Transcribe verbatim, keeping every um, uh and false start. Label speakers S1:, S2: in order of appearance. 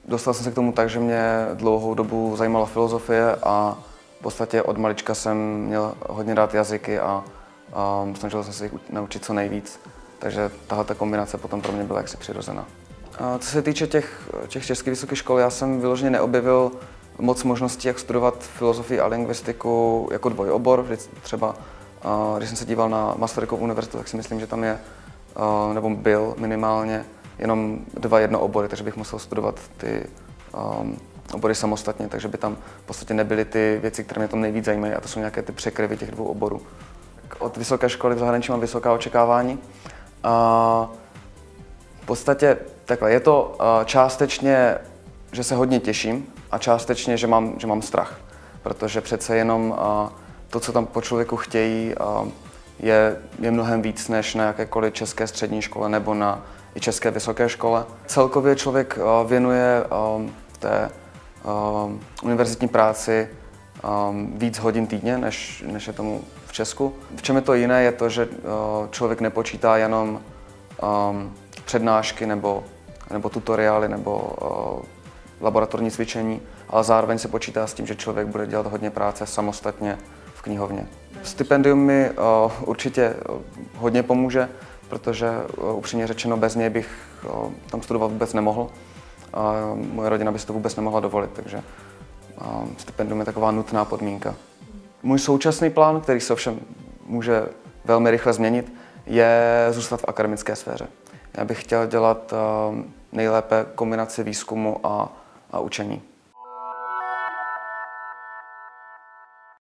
S1: dostal jsem se k tomu tak, že mě dlouhou dobu zajímala filozofie a v podstatě od malička jsem měl hodně rád jazyky a, a snažil jsem se jich naučit co nejvíc. Takže tahle kombinace potom pro mě byla jaksi přirozená. A co se týče těch, těch českých vysokých škol, já jsem vyloženě neobjevil moc možností, jak studovat filozofii a lingvistiku jako dvojobor. Třeba když jsem se díval na Masarykovu univerzitu, tak si myslím, že tam je, nebo byl minimálně, jenom dva jednoobory, takže bych musel studovat ty um, obory samostatně, takže by tam v podstatě nebyly ty věci, které mě tam nejvíc zajímají, a to jsou nějaké ty překryvy těch dvou oborů. Od vysoké školy v zahraničí mám vysoká očekávání. A v podstatě takhle, je to částečně, že se hodně těším, a částečně, že mám, že mám strach, protože přece jenom to, co tam po člověku chtějí, je, je mnohem víc než na jakékoliv české střední škole nebo na i české vysoké škole. Celkově člověk věnuje té univerzitní práci víc hodin týdně, než, než je tomu v Česku. V čem je to jiné, je to, že člověk nepočítá jenom přednášky nebo, nebo tutoriály nebo laboratorní cvičení, ale zároveň se počítá s tím, že člověk bude dělat hodně práce samostatně v knihovně. Stipendium mi určitě hodně pomůže, protože upřímně řečeno bez něj bych tam studovat vůbec nemohl. A moje rodina by si to vůbec nemohla dovolit, takže stipendium je taková nutná podmínka. Můj současný plán, který se ovšem může velmi rychle změnit, je zůstat v akademické sféře. Já bych chtěl dělat nejlépe kombinaci výzkumu a, a učení.